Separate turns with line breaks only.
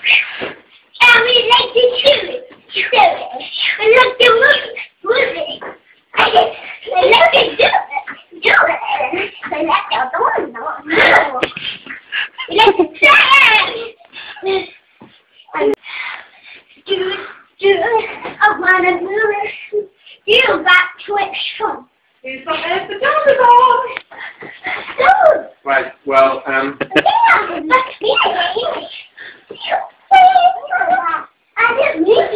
And we like to chew it. We like to move it. We like to do it. We like to do it. We like to try it. Do it. I want to move it. You got twitch.
Do something else to do with all. Right, well,
Yeah, I didn't mean